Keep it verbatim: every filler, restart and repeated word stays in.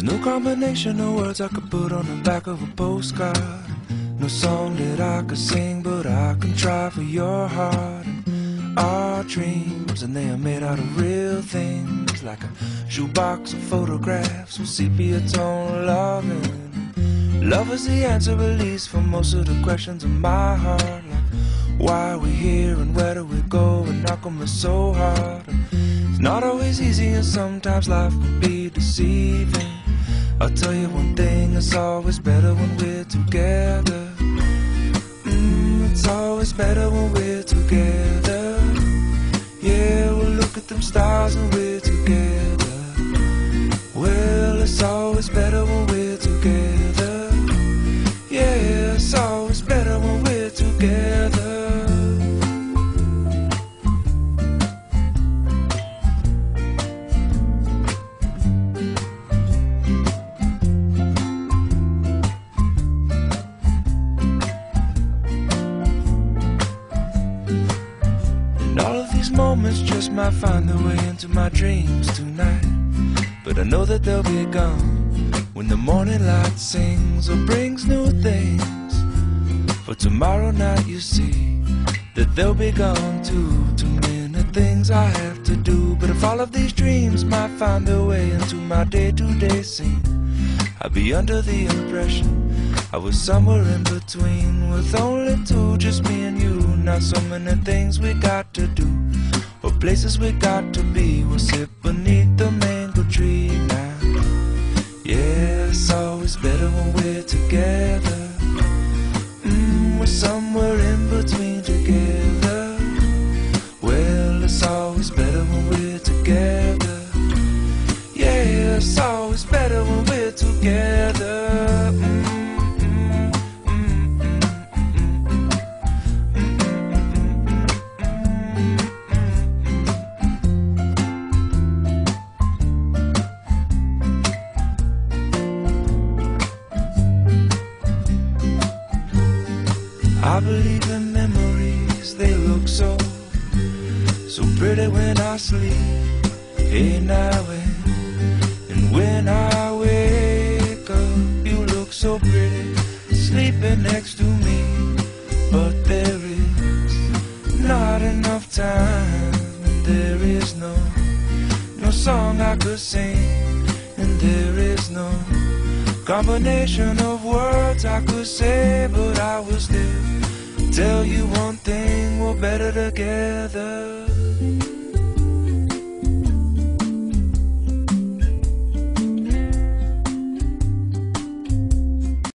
No combination of words I could put on the back of a postcard. No song that I could sing, but I can try for your heart. And our dreams, and they are made out of real things, like a shoebox of photographs with sepia tone loving. Love is the answer, at least, for most of the questions in my heart. Like, why are we here and where do we go, and how come it's so hard? And it's not always easy, and sometimes life can be deceiving. I'll tell you one thing, it's always better when we're together. Mm, it's always better when we're together. Yeah, we'll look at them stars when we're together. Well, it's always better when we're together. Yeah, it's always better when we're together. All of these moments just might find their way into my dreams tonight, but I know that they'll be gone when the morning light sings or brings new things. For tomorrow night you see that they'll be gone too. Too many things I have to do, but if all of these dreams might find their way into my day-to-day scene, I'd be under the impression I was somewhere in between, with only two, just me and you. Not so many things we got to do, or places we got to be. We'll sit beneath the mango tree now. Yeah, it's always better when we're together. Mm, we're somewhere in between together. Well, it's always better when we're together. Yeah, it's always better when we're together. Mm. I believe in memories, they look so, so pretty when I sleep. Hey now and, and when I wake up, you look so pretty, sleeping next to me. But there is not enough time, and there is no, no song I could sing, and there is no combination of words I could say, but I will still tell you one thing, we're better together.